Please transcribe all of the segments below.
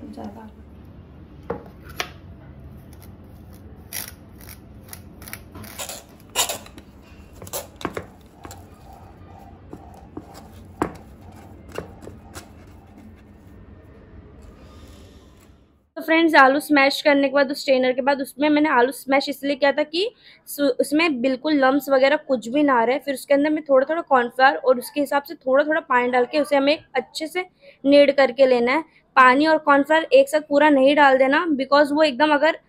ज़्यादा। तो फ्रेंड्स, आलू स्मैश करने के बाद उस स्ट्रेनर के बाद उसमें मैंने आलू स्मैश इसलिए किया था कि उसमें बिल्कुल लम्स वगैरह कुछ भी ना रहे। फिर उसके अंदर मैं थोड़ा थोड़ा कॉर्नफ्लावर और उसके हिसाब से थोड़ा थोड़ा पानी डाल के उसे हमें अच्छे से नीड करके लेना है। पानी और कॉर्नफ्लावर एक साथ पूरा नहीं डाल देना, बिकॉज वो एकदम अगर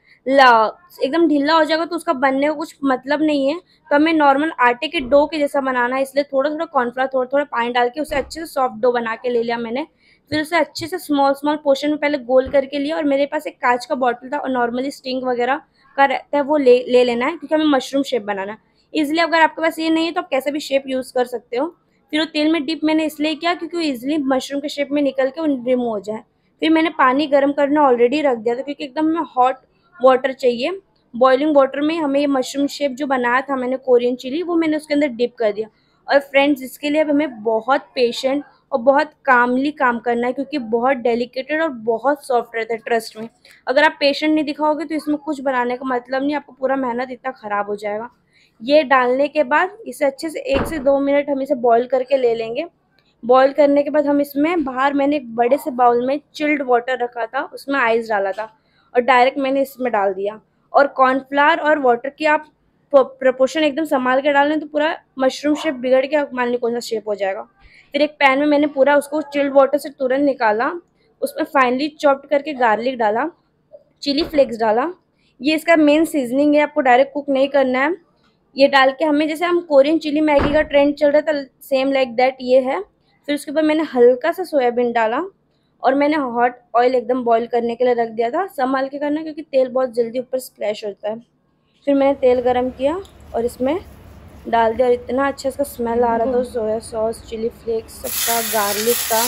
एकदम ढीला हो जाएगा तो उसका बनने का कुछ मतलब नहीं है। तो हमें नॉर्मल आटे के डो के जैसा बनाना है, इसलिए थोड़ा थोड़ा कॉर्नफ्लावर थोड़ा थोड़ा पानी डाल के उसे अच्छे से सॉफ्ट डो बना के ले लिया मैंने। फिर उसे अच्छे से स्मॉल स्मॉल पोर्शन में पहले गोल करके लिया, और मेरे पास एक कांच का बॉटल था और नॉर्मली स्टिंग वगैरह का रहता है, वो ले लेना है क्योंकि हमें मशरूम शेप बनाना है। इजिली अगर आपके पास ये नहीं है तो आप कैसे भी शेप यूज़ कर सकते हो। फिर वो तेल में डिप मैंने इसलिए किया क्योंकि वो इजिली मशरूम के शेप में निकल के रिमूव हो जाए। फिर मैंने पानी गर्म करना ऑलरेडी रख दिया था क्योंकि एकदम में हॉट वाटर चाहिए। बॉइलिंग वाटर में हमें ये मशरूम शेप जो बनाया था मैंने कोरियन चिली, वो मैंने उसके अंदर डिप कर दिया। और फ्रेंड्स, इसके लिए अब हमें बहुत पेशेंट और बहुत कामली काम करना है क्योंकि बहुत डेलिकेटेड और बहुत सॉफ्ट रहता है, ट्रस्ट में। अगर आप पेशेंट नहीं दिखाओगे तो इसमें कुछ बनाने का मतलब नहीं, आपको पूरा मेहनत इतना ख़राब हो जाएगा। ये डालने के बाद इसे अच्छे से 1 से 2 मिनट हम इसे बॉईल करके ले लेंगे। बॉईल करने के बाद हम इसमें बाहर मैंने एक बड़े से बाउल में चिल्ड वाटर रखा था, उसमें आइस डाला था और डायरेक्ट मैंने इसमें डाल दिया। और कॉर्नफ्लावर और वाटर की आप प्रपोर्शन एकदम संभाल के डालें तो पूरा मशरूम शेप बिगड़ के मान ली कौन सा शेप हो जाएगा। फिर एक पैन में मैंने पूरा उसको चिल्ड वाटर से तुरंत निकाला, उसमें फाइनली चॉप्ड करके गार्लिक डाला, चिली फ्लेक्स डाला। ये इसका मेन सीजनिंग है, आपको डायरेक्ट कुक नहीं करना है। ये डाल के हमें, जैसे हम कोरियन चिली मैगी का ट्रेंड चल रहा था, सेम लाइक दैट ये है। फिर उसके ऊपर मैंने हल्का सा सोयाबीन डाला और मैंने हॉट ऑयल एकदम बॉईल करने के लिए रख दिया था। संभाल के करना क्योंकि तेल बहुत जल्दी ऊपर स्प्लैश होता है। फिर मैंने तेल गरम किया और इसमें डाल दिया और इतना अच्छा इसका स्मेल आ रहा था, सोया सॉस, चिली फ्लेक्स सबका, गार्लिक का।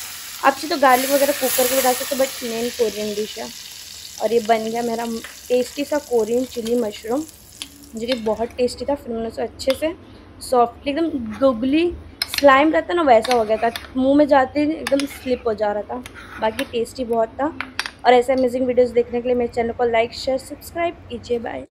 आप चाहे तो गार्लिक वगैरह कुकर के भी डाल सकते हो, बट मेन कोरियन डिश है। और ये बन गया मेरा टेस्टी सा कोरियन चिली मशरूम, जो कि बहुत टेस्टी था। फिर मैंने उसे अच्छे से सॉफ्टली, एकदम गुगली स्लाइम रहता है ना, वैसा हो गया था, मुंह में जाते ही एकदम स्लिप हो जा रहा था। बाकी टेस्टी बहुत था। और ऐसे अमेजिंग वीडियोस देखने के लिए मेरे चैनल को लाइक शेयर सब्सक्राइब कीजिए। बाय।